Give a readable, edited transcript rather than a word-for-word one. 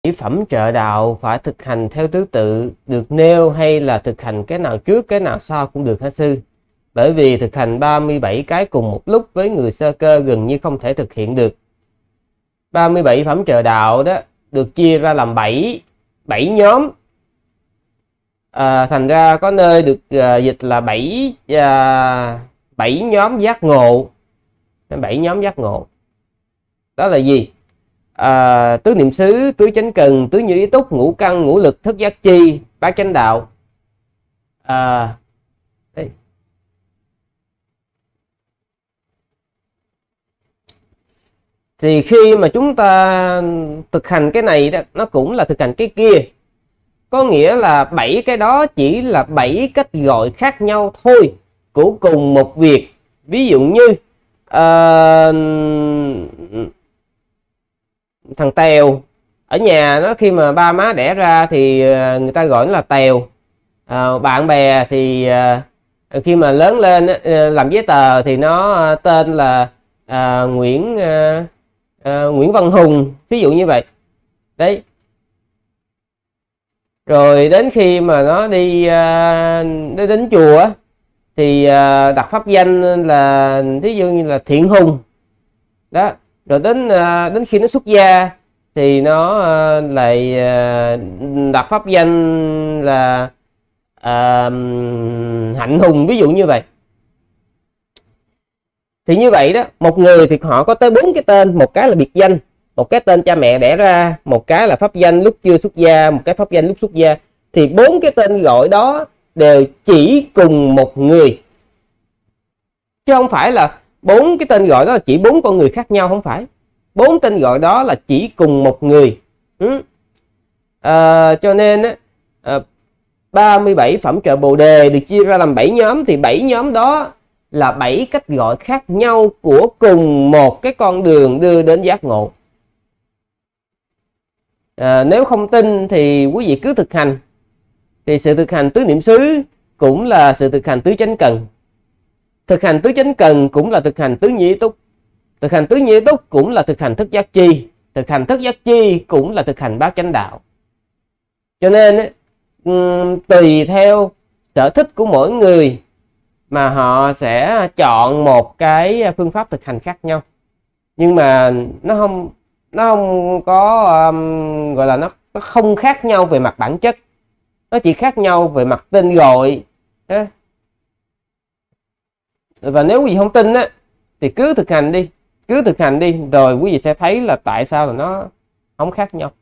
Mỹ phẩm trợ đạo phải thực hành theo thứ tự được nêu hay là thực hành cái nào trước cái nào sau cũng được hả sư? Bởi vì thực hành 37 cái cùng một lúc với người sơ cơ gần như không thể thực hiện được. 37 phẩm trợ đạo đó được chia ra làm 7 nhóm. Thành ra có nơi được dịch là 7 nhóm giác ngộ. 7 nhóm giác ngộ. Đó là gì? Tứ niệm xứ, tứ chánh cần, tứ như ý túc, ngũ căn, ngũ lực, thất giác chi, bát chánh đạo. Đây. Thì khi mà chúng ta thực hành cái này đó, nó cũng là thực hành cái kia. Có nghĩa là 7 cái đó chỉ là 7 cách gọi khác nhau thôi của cùng một việc. Ví dụ như thằng Tèo ở nhà nó, khi mà ba má đẻ ra thì người ta gọi nó là Tèo. Bạn bè thì khi mà lớn lên làm giấy tờ thì nó tên là Nguyễn Văn Hùng, ví dụ như vậy đấy. Rồi đến khi mà nó đi đến chùa thì đặt pháp danh là ví dụ như là Thiện Hùng đó. Rồi đến khi nó xuất gia thì nó lại đặt pháp danh là Hạnh Hùng, ví dụ như vậy. Thì như vậy đó, một người thì họ có tới 4 cái tên. Một cái là biệt danh, một cái tên cha mẹ đẻ ra, một cái là pháp danh lúc chưa xuất gia, một cái pháp danh lúc xuất gia. Thì 4 cái tên gọi đó đều chỉ cùng một người, chứ không phải là 4 cái tên gọi đó là chỉ 4 con người khác nhau. Không phải, 4 tên gọi đó là chỉ cùng một người. Cho nên 37 phẩm trợ Bồ Đề được chia ra làm 7 nhóm. Thì 7 nhóm đó là 7 cách gọi khác nhau của cùng một cái con đường đưa đến giác ngộ. Nếu không tin thì quý vị cứ thực hành. Thì sự thực hành tứ niệm xứ cũng là sự thực hành tứ chánh cần. Thực hành tứ chánh cần cũng là thực hành tứ nhĩ túc. Thực hành tứ nhĩ túc cũng là thực hành thất giác chi. Thực hành thất giác chi cũng là thực hành bát chánh đạo. Cho nên tùy theo sở thích của mỗi người mà họ sẽ chọn một cái phương pháp thực hành khác nhau. Nhưng mà nó không có gọi là nó không khác nhau về mặt bản chất. Nó chỉ khác nhau về mặt tên gọi. Và nếu quý vị không tin á, thì cứ thực hành đi. Rồi quý vị sẽ thấy là tại sao là nó không khác nhau.